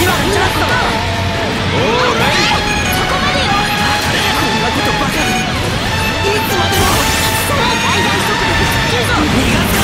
はチャンスだ。 オーライ。 そこまでよ。こんなことばかり。いつまでも。さあ階段速度で突っ切るぞ。逃がす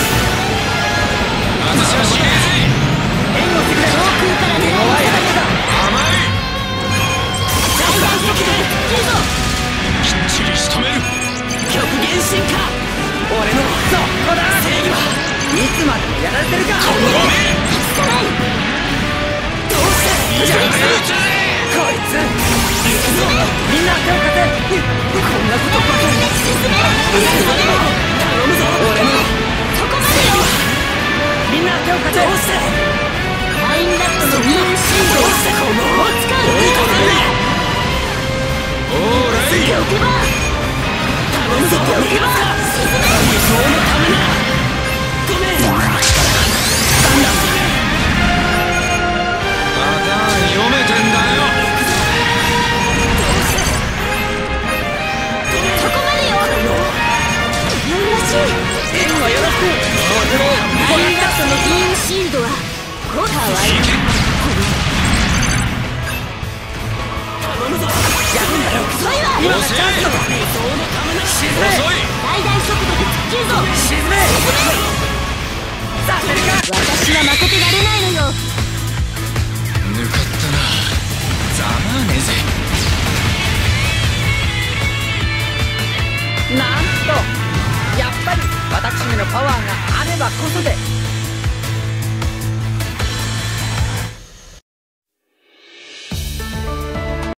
か。 私は司令兵。 援護してくれ。上空から狙いを定めた。 甘い。 階段速度で突っ切るぞ。 きっちり仕留める。 極限進化。俺のそこだ。正義はいつまでもやられてるか。 この目。 汚い。どうしてやられるぜ。 こいつ行くぞ。みんな手を貸せ。こんなことばかり。進め。頼むぞ。俺のそこまでよ。みんな手を貸せ。どうしてラインラットの任務シールをしてこのを使う。 オーライ。 ついておけば頼むぞ。おけば進め。理想のためならごめん。 パターン読めてんだよ。 そこまでよ。よろしい。援護よろしく。ラインラットのビームシールドはかわいい。頼むぞ。やるんだよ。遅いわ。今がチャンスだ。理想のためなら沈め。 遅い。 最大速度で突っ切るぞ。沈め。させるか。私は負けてられないの。